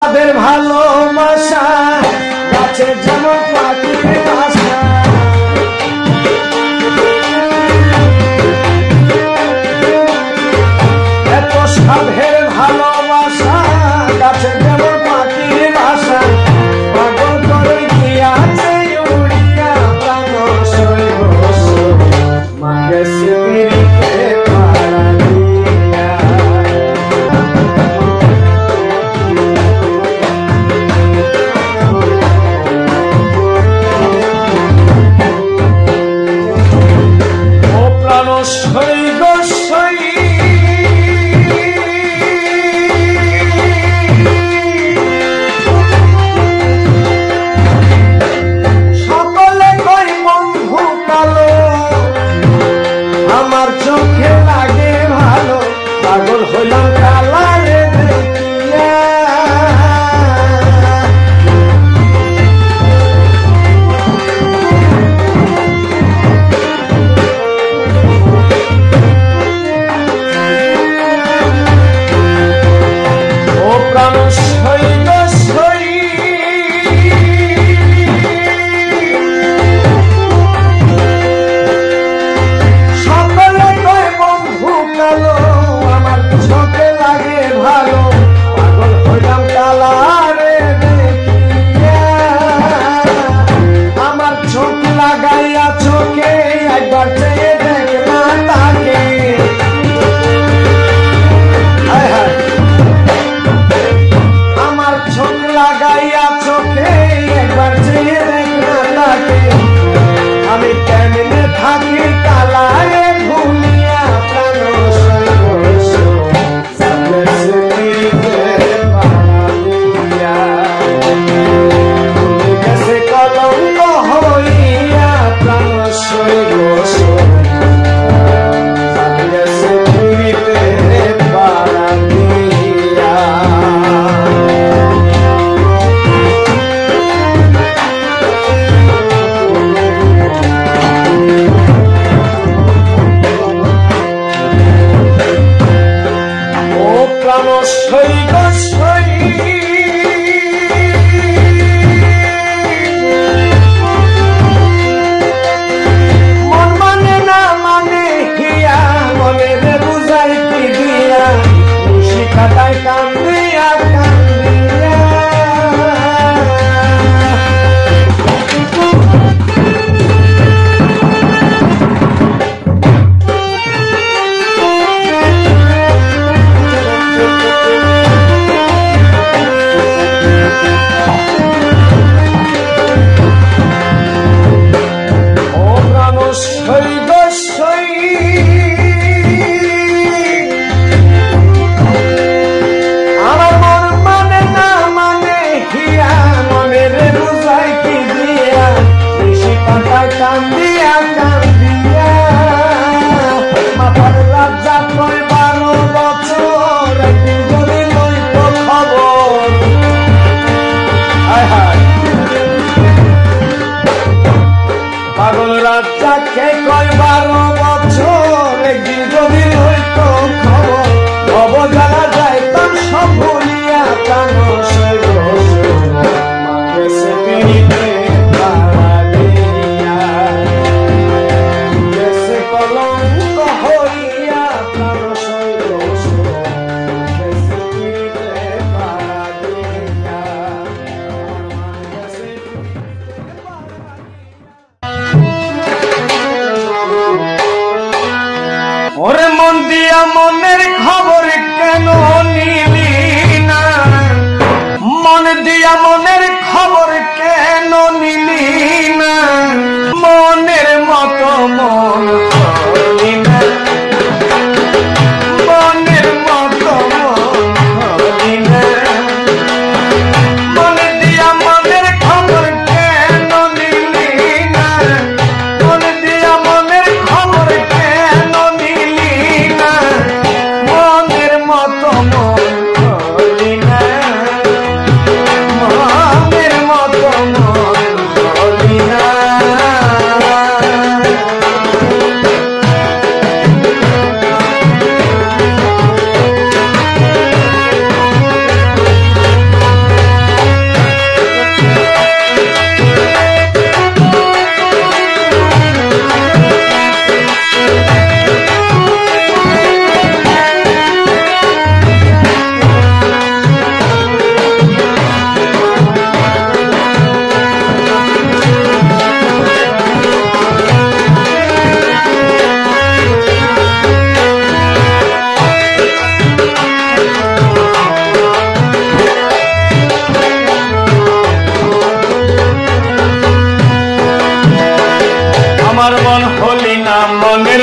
তাদের ভালোবাসা গাছে যেমন পাখির বাসা, এত সাধের ভালোবাসা গাছে যেমন পাখির বাসা, পাগল করে গিয়াছে উড়িয়া প্রাণ শৈব মাকে স্মৃতিতে পাড়া দিয়া।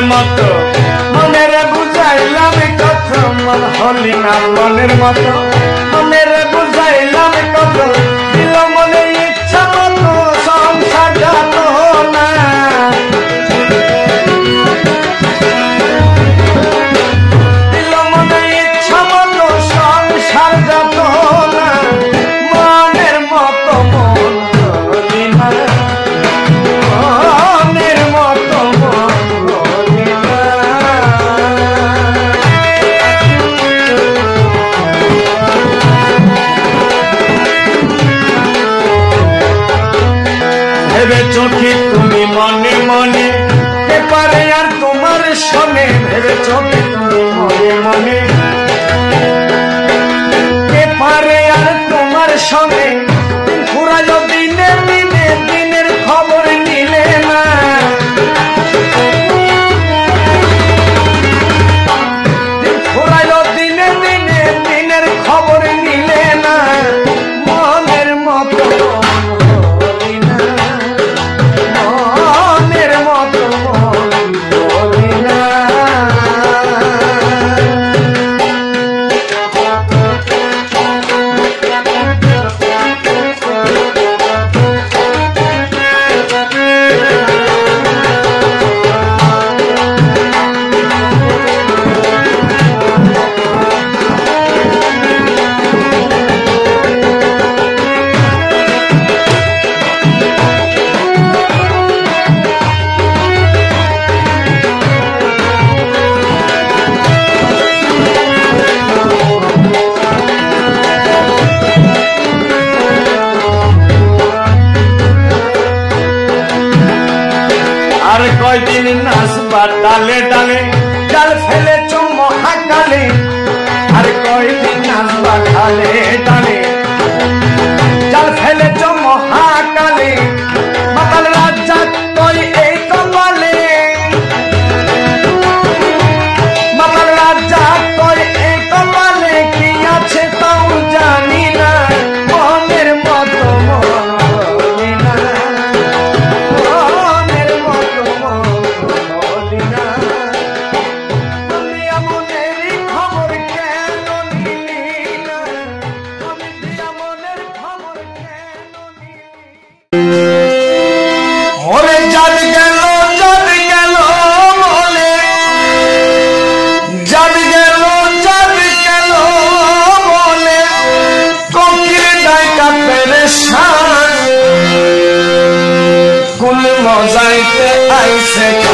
মতো মনের বুঝাইলাম কত মন হলি না মনের মতো মনের বুঝাইলাম কত দিল মনে ইচ্ছা মতো সংসার গেল না দিল মনে ইচ্ছা মতো সংসার গেল না মনের মতো মন হলি না মনের মতো মন হলি না ভেবেছো কি তুমি মনে মনে এপারে আর তোমার শোনে ভেবেছো কি তুমি মনে মনে এপারে আর তোমার শোনে ঘুরালো দিনে দিনে দিনের খবর নিলে না ঘুরালো দিনে দিনে দিনের খবর নিলে না মনের মতো হলি না মনের মতো হলি না আর কয়দিন নাচবা ডালে ডালে জাল ফেলেছ মহাকালে আর কয়দিন নাচবা ডালে ডালে জাল ফেলেছ মহাকালে মাতাল রাজা কই এই কপালে মাতাল রাজা কই এই কপালে কি আছে তাও জানি না মনের মতো মন হলি না মনের মতো মন হলি না আমি মনের খবর কেন নিলি না আমি মনের খবর কেন নিলি ওরে জান গেল বলে জান গেল বলে কোকিল ডাকা পেরেশান কুল মজাইতে আইছে